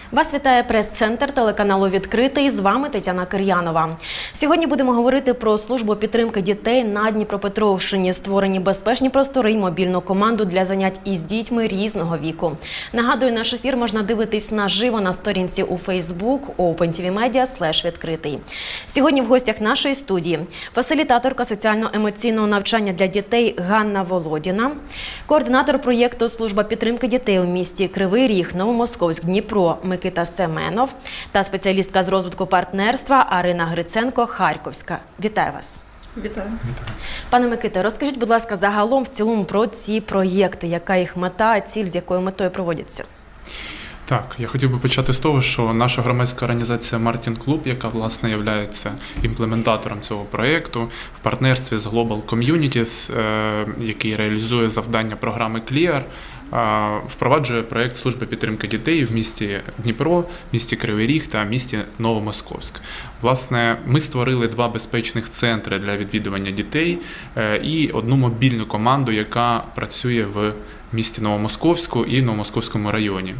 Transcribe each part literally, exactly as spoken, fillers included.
Вас вітає прес-центр телеканалу «Відкритий». З вами Тетяна Кир'янова. Сьогодні будемо говорити про службу підтримки дітей на Дніпропетровщині. Створені безпечні простори й мобільну команду для занять із дітьми різного віку. Нагадую, наш ефір можна дивитись наживо на сторінці у Facebook OpenTVMedia слеш відкритий. Сьогодні в гостях нашої студії фасилітаторка соціально-емоційного навчання для дітей Ганна Володіна, координатор проєкту «Служба підтримки дітей у місті Кривий Ріг, Новомосковськ, Дніпро» Микита Семенов та спеціалістка з розвитку партнерства Арина Гриценко, Харківська. Вітаю вас. Вітаю. Пане Миките, розкажіть, будь ласка, загалом в цілому про ці проєкти, яка їх мета, ціль, з якою метою проводяться? Так, я хотів би почати з того, що наша громадська організація «Мартін Клуб», яка, власне, є імплементатором цього проєкту, в партнерстві з Global Communities, який реалізує завдання програми кліар, впроваджує проєкт служби підтримки дітей в місті Дніпро, місті Кривий Ріг та місті Новомосковськ. Власне, ми створили два безпечних центри для відвідування дітей і одну мобільну команду, яка працює в місті Новомосковську і Новомосковському районі.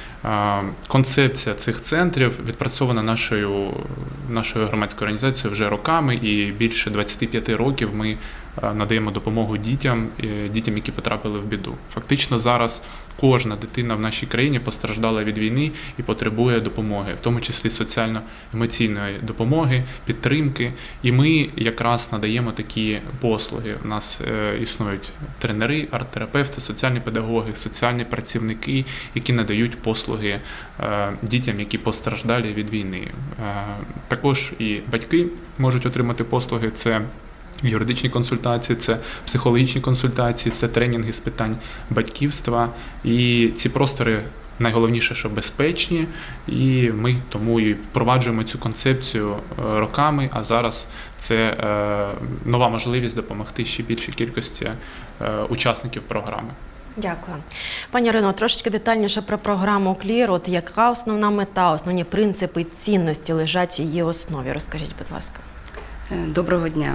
Концепція цих центрів відпрацьована нашою, нашою громадською організацією вже роками, і більше двадцяти п'яти років ми надаємо допомогу дітям, дітям, які потрапили в біду. Фактично зараз кожна дитина в нашій країні постраждала від війни і потребує допомоги, в тому числі соціально-емоційної допомоги, підтримки. І ми якраз надаємо такі послуги. У нас існують тренери, арт-терапевти, соціальні педагоги, соціальні працівники, які надають послуги дітям, які постраждали від війни. Також і батьки можуть отримати послуги. Це юридичні консультації, це психологічні консультації, це тренінги з питань батьківства. І ці простори, найголовніше, що безпечні, і ми тому і впроваджуємо цю концепцію роками, а зараз це нова можливість допомогти ще більшій кількості учасників програми. Дякую. Пані Ірино, трошечки детальніше про програму кліар. От яка основна мета, основні принципи, цінності лежать в її основі? Розкажіть, будь ласка. Доброго дня.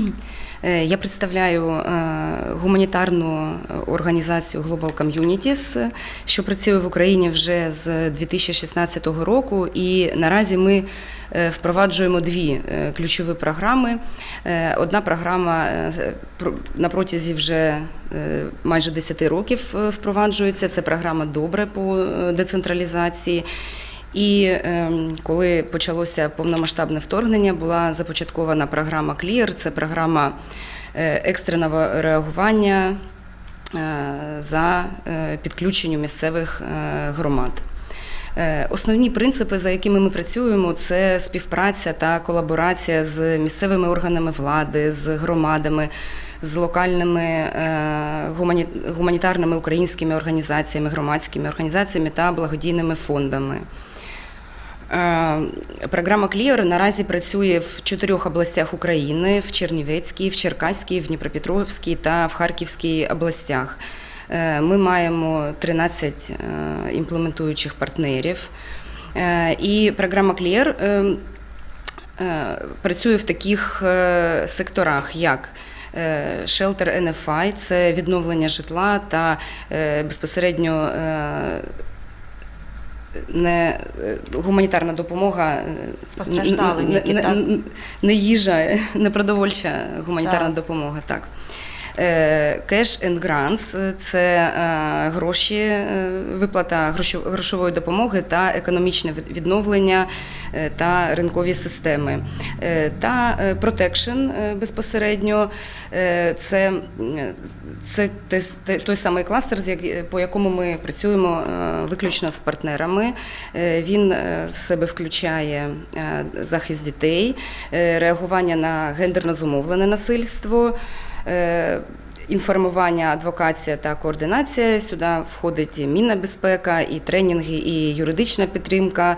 Я представляю гуманітарну організацію Global Communities, що працює в Україні вже з дві тисячі шістнадцятого року, і наразі ми впроваджуємо дві ключові програми. Одна програма на протязі вже майже десяти років впроваджується, це програма «Добре» по децентралізації. І е, коли почалося повномасштабне вторгнення, була започаткована програма кліар, це програма е, екстреного реагування е, за е, підключенням місцевих е, громад. Е, основні принципи, за якими ми працюємо, це співпраця та колаборація з місцевими органами влади, з громадами, з локальними е, гумані, гуманітарними українськими організаціями, громадськими організаціями та благодійними фондами. Програма кліар наразі працює в чотирьох областях України – в Чернівецькій, в Черкаській, в Дніпропетровській та в Харківській областях. Ми маємо тринадцять імплементуючих партнерів. І програма кліар працює в таких секторах, як Shelter ен еф ай – це відновлення житла та безпосередньо не гуманітарна допомога, постраждалим, не, які, так? не, не їжа, не продовольча гуманітарна так. допомога. Так. Cash and Grants – це гроші, виплата грошової допомоги та економічне відновлення та ринкові системи. Та Protection безпосередньо – це, це той самий кластер, по якому ми працюємо виключно з партнерами. Він в себе включає захист дітей, реагування на гендерно зумовлене насильство, інформування, адвокація та координація. Сюди входить і мінна безпека, і тренінги, і юридична підтримка,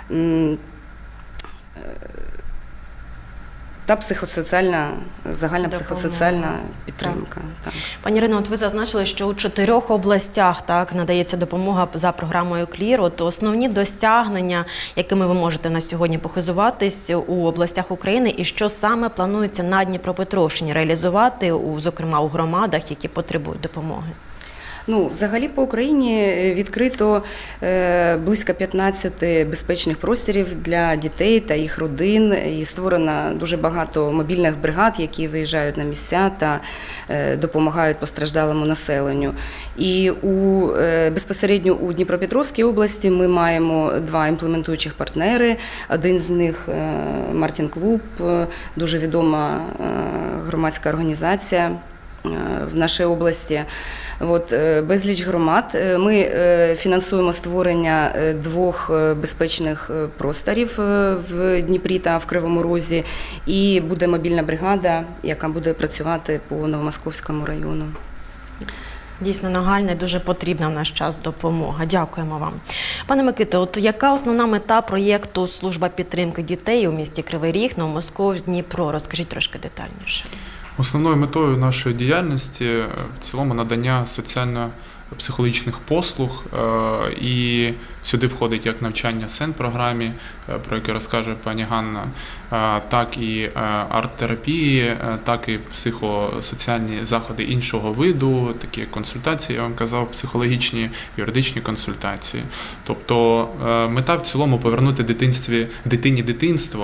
та психосоціальна, загальна психосоціальна підтримка. Так. Пані Ірино, от ви зазначили, що у чотирьох областях так надається допомога за програмою кліар. От основні досягнення, якими ви можете на сьогодні похизуватись у областях України, і що саме планується на Дніпропетровщині реалізувати, у, зокрема у громадах, які потребують допомоги? Ну, взагалі по Україні відкрито е, близько п'ятнадцяти безпечних просторів для дітей та їх родин. І створено дуже багато мобільних бригад, які виїжджають на місця та е, допомагають постраждалому населенню. І у, е, безпосередньо у Дніпропетровській області ми маємо два імплементуючих партнери. Один з них е, Мартін Клуб, е, дуже відома е, громадська організація в нашій області. От, безліч громад. Ми фінансуємо створення двох безпечних просторів в Дніпрі та в Кривому Розі. І буде мобільна бригада, яка буде працювати по Новомосковському району. Дійсно нагальна і дуже потрібна в наш час допомога. Дякуємо вам. Пане Микито, от яка основна мета проєкту «Служба підтримки дітей» у місті Кривий Ріг, Новомосковськ, Дніпро? Розкажіть трошки детальніше. Основною метою нашої діяльності в цілому надання соціально-психологічних послуг, і сюди входить як навчання сен-програмі, про яке розкаже пані Ганна, так і арт-терапії, так і психосоціальні заходи іншого виду, такі консультації, я вам казав, психологічні, юридичні консультації. Тобто мета в цілому повернути дитинстві, дитині дитинство,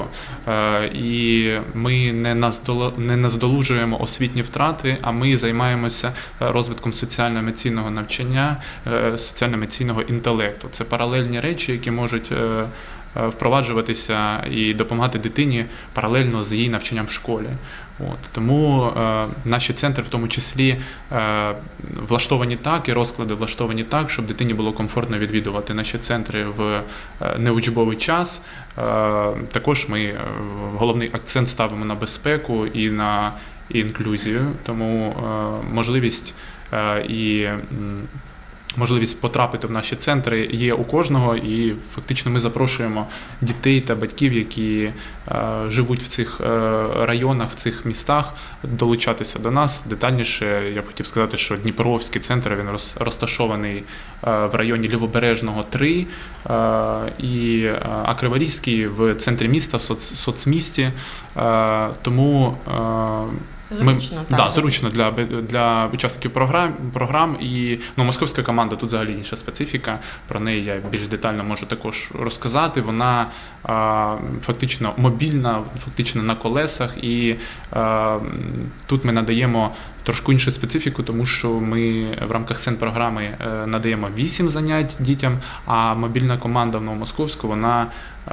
і ми не наздолужуємо освітні втрати, а ми займаємося розвитком соціально-емоційного навчання, соціально-емоційного інтелекту. Це паралельні речі, які можуть впроваджуватися і допомагати дитині паралельно з її навчанням в школі. От. Тому е, наші центри в тому числі е, влаштовані так, і розклади влаштовані так, щоб дитині було комфортно відвідувати наші центри в е, неучбовий час. Е, також ми е, головний акцент ставимо на безпеку і на інклюзію, тому е, можливість е, і Можливість потрапити в наші центри є у кожного, і фактично ми запрошуємо дітей та батьків, які е, живуть в цих е, районах, в цих містах, долучатися до нас. Детальніше я б хотів сказати, що Дніпровський центр, він роз, розташований е, в районі Лівобережного три, е, і, е, а Криворізький в центрі міста, в соц, соцмісті. Е, тому е, Зручно, Ми, так. Да, зручно для, для учасників програм, програм. І ну, московська команда, тут взагалі інша специфіка, про неї я більш детально можу також розказати. Вона а, фактично мобільна, фактично на колесах, і а, тут ми надаємо трошки іншу специфіку, тому що ми в рамках сен-програми надаємо вісім занять дітям, а мобільна команда в Новомосковську, вона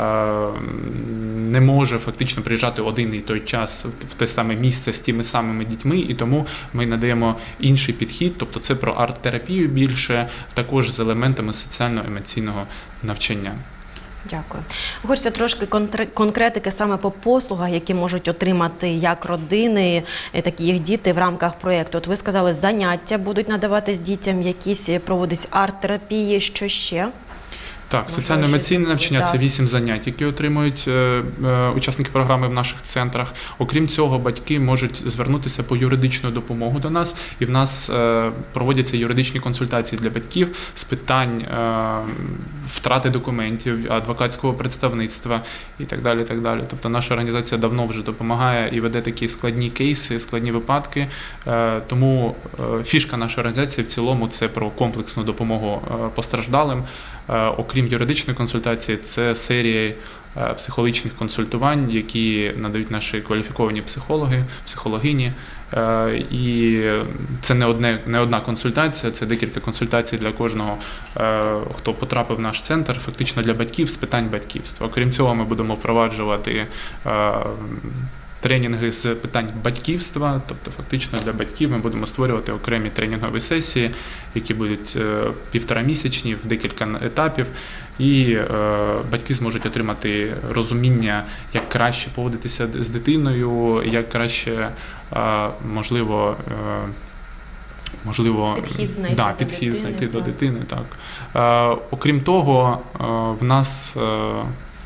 не може фактично приїжджати один і той час в те саме місце з тими самими дітьми, і тому ми надаємо інший підхід, тобто це про арт-терапію більше, також з елементами соціально-емоційного навчання. Дякую. Хочеться трошки конкретики саме по послугах, які можуть отримати як родини, так і їх діти в рамках проєкту. От ви сказали, заняття будуть надаватись дітям, якісь проводять арт-терапії, що ще? Так, соціально-емоційне навчання – це так. вісім занять, які отримують е, е, учасники програми в наших центрах. Окрім цього, батьки можуть звернутися по юридичну допомогу до нас, і в нас е, проводяться юридичні консультації для батьків з питань е, втрати документів, адвокатського представництва і так далі, так далі. Тобто наша організація давно вже допомагає і веде такі складні кейси, складні випадки. Е, тому е, фішка нашої організації в цілому – це про комплексну допомогу е, постраждалим. Е, окрім юридичної консультації, це серія психологічних консультувань, які надають наші кваліфіковані психологи, психологині. І це не, одне, не одна консультація, це декілька консультацій для кожного, хто потрапив в наш центр, фактично для батьків з питань батьківства. Окрім цього, ми будемо впроваджувати тренінги з питань батьківства, тобто фактично для батьків ми будемо створювати окремі тренінгові сесії, які будуть півторамісячні, в декілька етапів, і е, батьки зможуть отримати розуміння, як краще поводитися з дитиною, як краще, е, можливо, е, можливо, підхід знайти, да, до, підхід дитини, знайти так. до дитини. Так. Е, окрім того, е, в нас, е,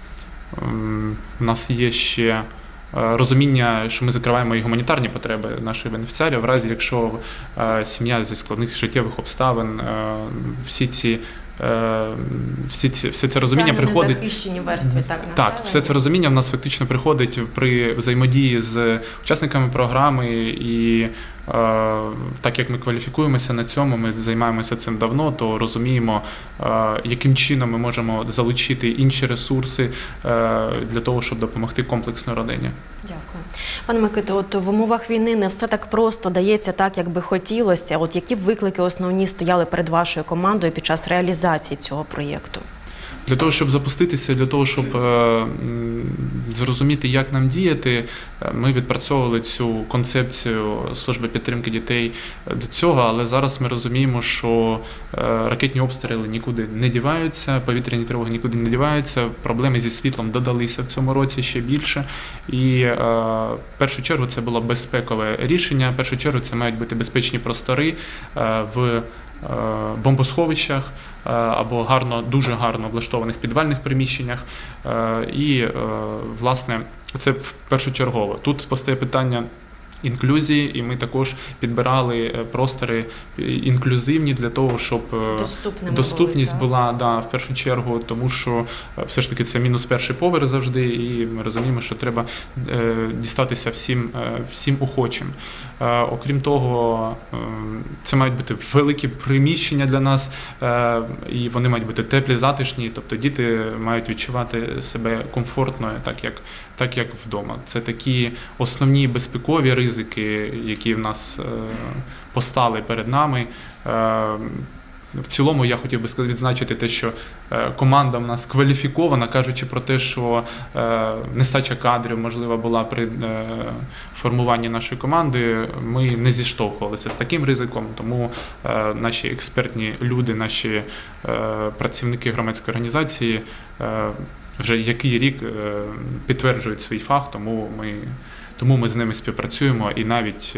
в нас є ще розуміння, що ми закриваємо і гуманітарні потреби наших бенефіціарів, в разі, якщо е, сім'я зі складних життєвих обставин, е, всі ці Всі ці, все це розуміння приходить. Незахищені верстви, так, населення. Так, все це розуміння в нас фактично приходить при взаємодії з учасниками програми, і так як ми кваліфікуємося на цьому, ми займаємося цим давно, то розуміємо, яким чином ми можемо залучити інші ресурси для того, щоб допомогти комплексно родині. Дякую. Пане Микито, от в умовах війни не все так просто дається так, як би хотілося. От які виклики основні стояли перед вашою командою під час реалізації цього проєкту? Для того, щоб запуститися, для того, щоб е, зрозуміти, як нам діяти, ми відпрацьовували цю концепцію служби підтримки дітей до цього, але зараз ми розуміємо, що е, ракетні обстріли нікуди не діваються, повітряні тривоги нікуди не діваються, проблеми зі світлом додалися в цьому році ще більше. І е, в першу чергу це було безпекове рішення, в першу чергу це мають бути безпечні простори е, в бомбосховищах або гарно, дуже гарно облаштованих підвальних приміщеннях. І, власне, це першочергово. Тут постає питання інклюзії, і ми також підбирали простори інклюзивні для того, щоб Доступними доступність були, була, да, в першу чергу, тому що все ж таки це мінус перший поверх завжди, і ми розуміємо, що треба е, дістатися всім, е, всім охочим. Е, окрім того, е, це мають бути великі приміщення для нас, е, і вони мають бути теплі, затишні, тобто діти мають відчувати себе комфортно, так як, так як вдома. Це такі основні безпекові ризики, які в нас е, постали перед нами. Е, В цілому я хотів би відзначити те, що команда в нас кваліфікована, кажучи про те, що нестача кадрів, можливо, була при формуванні нашої команди, ми не зіштовхувалися з таким ризиком, тому наші експертні люди, наші працівники громадської організації вже який рік підтверджують свій фах, тому ми, тому ми з ними співпрацюємо і навіть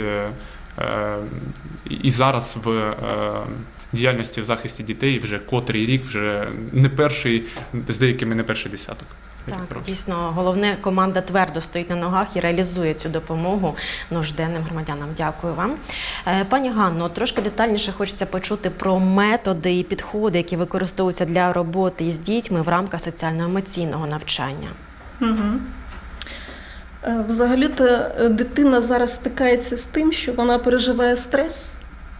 і зараз в діяльності в захисті дітей вже котрий рік, вже не перший, з деякими не перший десяток. Так, дійсно, головне, команда твердо стоїть на ногах і реалізує цю допомогу нужденним громадянам. Дякую вам. Пані Ганно, трошки детальніше хочеться почути про методи і підходи, які використовуються для роботи з дітьми в рамках соціально-емоційного навчання. Угу. Взагалі-то дитина зараз стикається з тим, що вона переживає стрес,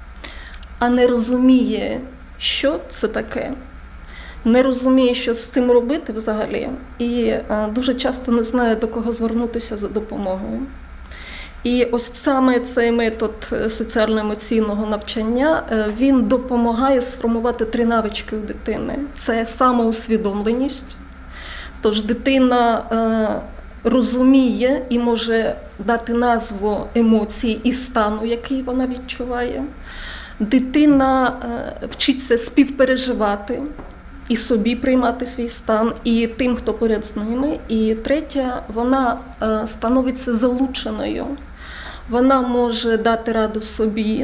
а не розуміє, що це таке, не розуміє, що з цим робити взагалі, і дуже часто не знає, до кого звернутися за допомогою. І ось саме цей метод соціально-емоційного навчання, він допомагає сформувати три навички у дитини. Це самоусвідомленість, тож дитина розуміє і може дати назву емоції і стану, який вона відчуває. Дитина вчиться співпереживати і собі приймати свій стан, і тим, хто поряд з ними. І третя, вона становиться залученою. Вона може дати раду собі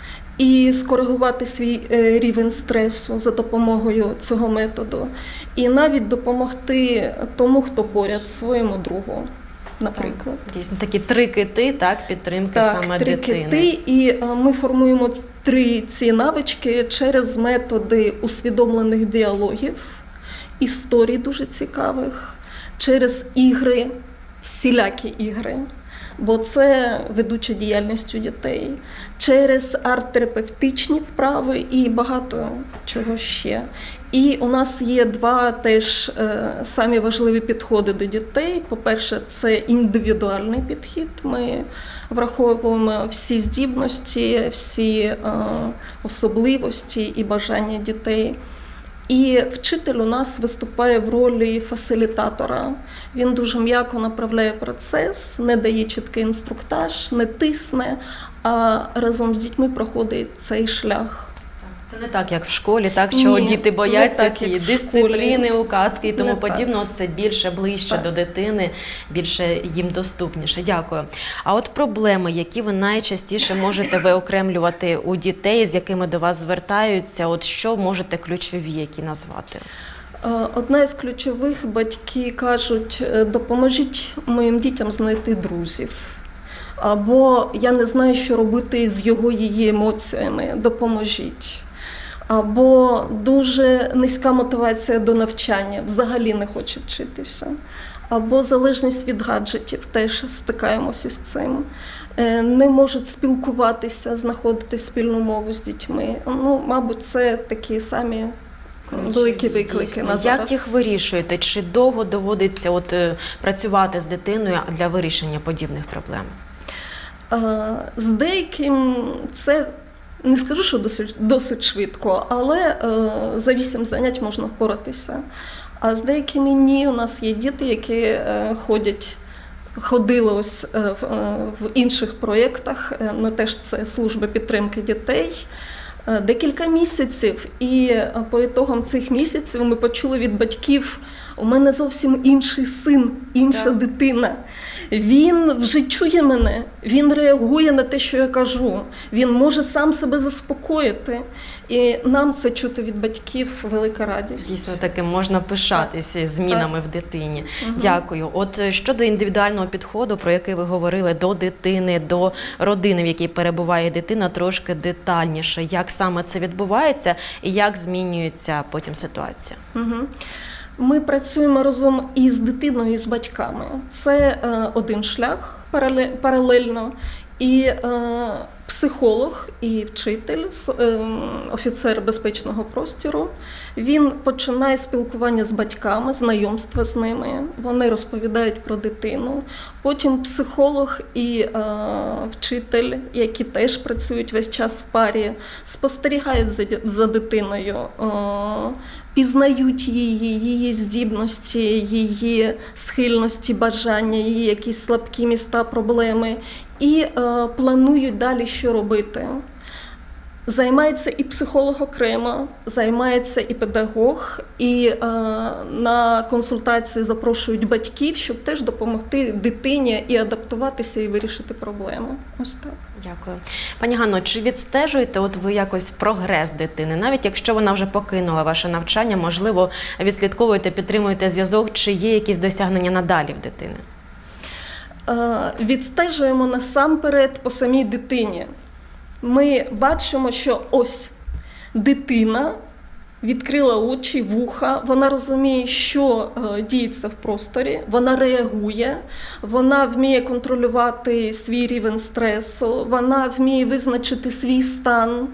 і скоригувати свій рівень стресу за допомогою цього методу. І навіть допомогти тому, хто поряд, своєму другу, наприклад. Так, дійсно, такі три кити, так, підтримки так, саме три дитини. Кити, і ми формуємо три ці навички через методи усвідомлених діалогів, історій дуже цікавих, через ігри, всілякі ігри, бо це ведуча діяльність у дітей, через арт-терапевтичні вправи і багато чого ще. І у нас є два теж е, самі важливі підходи до дітей. По-перше, це індивідуальний підхід. Ми враховуємо всі здібності, всі е, особливості і бажання дітей. І вчитель у нас виступає в ролі фасилітатора. Він дуже м'яко направляє процес, не дає чіткий інструктаж, не тисне, а разом з дітьми проходить цей шлях. Це не так, як в школі, так, що Ні, діти бояться не так, цієї як в дисципліни, школі. указки і тому Не подібного. Це більше, ближче Так. до дитини, більше їм доступніше. Дякую. А от проблеми, які ви найчастіше можете виокремлювати у дітей, з якими до вас звертаються, от що можете ключові, які назвати? Одна із ключових, батьки кажуть, допоможіть моїм дітям знайти друзів. Або я не знаю, що робити з його її емоціями, допоможіть. Або дуже низька мотивація до навчання, взагалі не хоче вчитися. або залежність від гаджетів, теж стикаємося з цим. Не можуть спілкуватися, знаходити спільну мову з дітьми. Ну, мабуть, це такі самі великі виклики Дійсно. на зараз. Як їх вирішуєте? Чи довго доводиться от, е, працювати з дитиною для вирішення подібних проблем? А, з деяким це, не скажу, що досить, досить швидко, але е, за вісім занять можна впоратися. А з деякими ні. У нас є діти, які е, ходять, ходили ось е, в, е, в інших проєктах, е, ну, теж це служба підтримки дітей, е, декілька місяців. І е, по ітогам цих місяців ми почули від батьків: у мене зовсім інший син, інша Так. дитина. Він вже чує мене, він реагує на те, що я кажу. Він може сам себе заспокоїти. І нам це чути від батьків велика радість. Дійсно, таким можна пишатися змінами в дитині. Мгм. Дякую. От е, щодо індивідуального підходу, про який ви говорили, до дитини, до родини, в якій перебуває дитина, трошки детальніше. Як саме це відбувається і як змінюється потім ситуація? Угу. Ми працюємо разом і з дитиною, і з батьками. Це е, один шлях парале- паралельно. І е, психолог, і вчитель, с- е, офіцер безпечного простору, він починає спілкування з батьками, знайомства з ними, вони розповідають про дитину. Потім психолог і е, вчитель, які теж працюють весь час в парі, спостерігають за, ді- за дитиною, е, пізнають її, її здібності, її схильності, бажання, її якісь слабкі міста, проблеми, і е, планують далі, що робити. Займається і психолог окремо, займається і педагог, і е, на консультації запрошують батьків, щоб теж допомогти дитині і адаптуватися, і вирішити проблеми. Ось так. Дякую. Пані Ганно, чи відстежуєте от ви якось прогрес дитини? Навіть якщо вона вже покинула ваше навчання, можливо, відслідковуєте, підтримуєте зв'язок, чи є якісь досягнення надалі в дитини? Е, Відстежуємо насамперед по самій дитині. Ми бачимо, що ось дитина відкрила очі, вуха, вона розуміє, що е, діється в просторі, вона реагує, вона вміє контролювати свій рівень стресу, вона вміє визначити свій стан,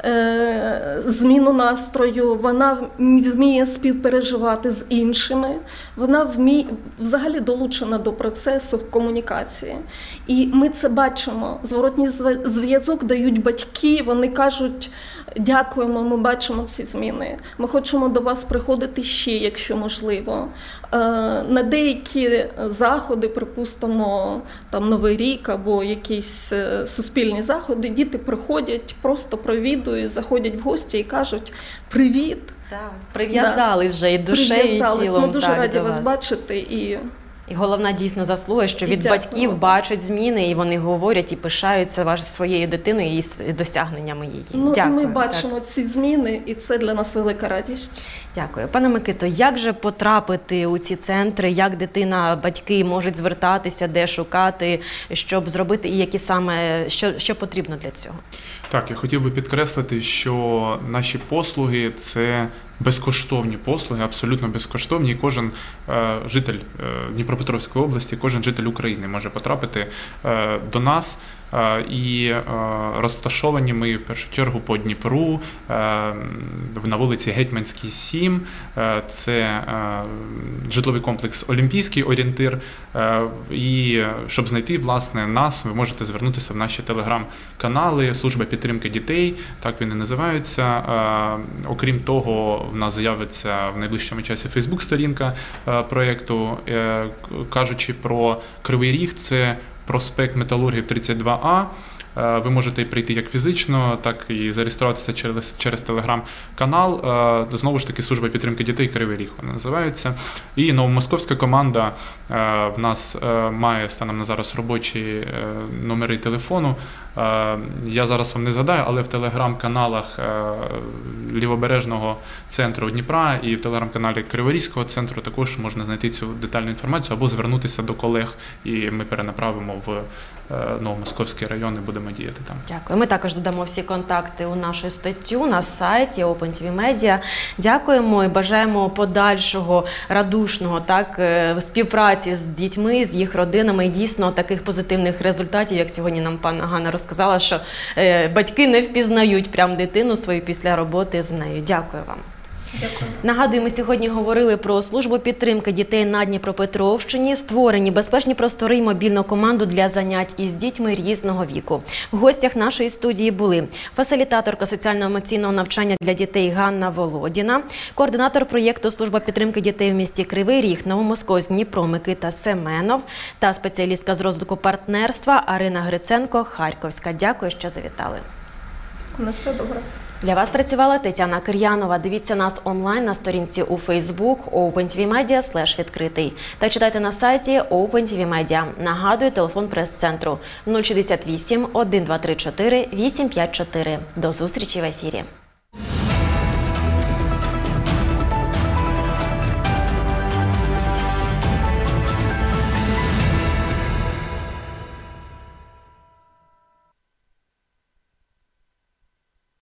е, зміну настрою, вона вміє співпереживати з іншими, вона вміє, взагалі долучена до процесу комунікації. І ми це бачимо. Зворотній зв'язок дають батьки, вони кажуть: дякуємо, ми бачимо ці зміни. Ми хочемо до вас приходити ще, якщо можливо. На деякі заходи, припустимо, там Новий рік або якісь суспільні заходи, діти приходять, просто провідують, заходять в гості і кажуть: привіт. Так. Прив'язались вже і душею, і Прив'язались. тілом. Ми дуже так, раді до вас вас бачити. І... І головна дійсно заслуга, що І від дякую батьків вам. бачать зміни, і вони говорять і пишаються ваш, своєю дитиною і с- досягненнями її. Ну, Дякую. і ми так. бачимо ці зміни, і це для нас велика радість. Дякую. Пане Микито, як же потрапити у ці центри, як дитина, батьки можуть звертатися, де шукати, щоб зробити, і які саме, що, що потрібно для цього? Так, я хотів би підкреслити, що наші послуги – це безкоштовні послуги, абсолютно безкоштовні. І кожен е, житель е, Дніпропетровської області, кожен житель України може потрапити е, до нас. Е, і е, розташовані ми в першу чергу по Дніпру, е, на вулиці Гетьманській, сім. Е, це е, житловий комплекс «Олімпійський орієнтир». Е, і щоб знайти, власне, нас, ви можете звернутися в наші телеграм-канали «Служба підтримки дітей», так вони називаються. Е, окрім того, в нас з'явиться в найближчому часі Фейсбук-сторінка е, проєкту. Е, кажучи про Кривий Ріг, це проспект Металургів тридцять два А. Е, Ви можете прийти як фізично, так і зареєструватися через, через телеграм-канал. Е, Знову ж таки, служба підтримки дітей Кривий Ріг вона називається. І новомосковська команда е, в нас е, має станом на зараз робочі е, номери телефону. Я зараз вам не згадаю, але в телеграм-каналах Лівобережного центру Дніпра і в телеграм-каналі Криворізького центру також можна знайти цю детальну інформацію або звернутися до колег, і ми перенаправимо в Новомосковський район і будемо діяти там. Дякую. Ми також додамо всі контакти у нашу статтю на сайті Open ті ві Media. Дякуємо і бажаємо подальшого радушного так, співпраці з дітьми, з їх родинами і дійсно таких позитивних результатів, як сьогодні нам пані Ганна розказала, що е, батьки не впізнають прям дитину свою після роботи з нею. Дякую вам. Дякую. Нагадую, ми сьогодні говорили про службу підтримки дітей на Дніпропетровщині, створені безпечні простори й мобільну команду для занять із дітьми різного віку. В гостях нашої студії були фасилітаторка соціально-емоційного навчання для дітей Ганна Володіна, координатор проєкту служба підтримки дітей в місті Кривий Ріг, Новомосковськ, Дніпро Микита Семенов та спеціалістка з розвитку партнерства Арина Гриценко, Харківська. Дякую, що завітали. На все добре. Для вас працювала Тетяна Кир'янова. Дивіться нас онлайн на сторінці у Facebook Open ті ві Media слеш відкритий. Та читайте на сайті Open ті ві Media. Нагадую, телефон прес-центру нуль шістдесят вісім, один два три чотири, вісім п'ять чотири. До зустрічі в ефірі.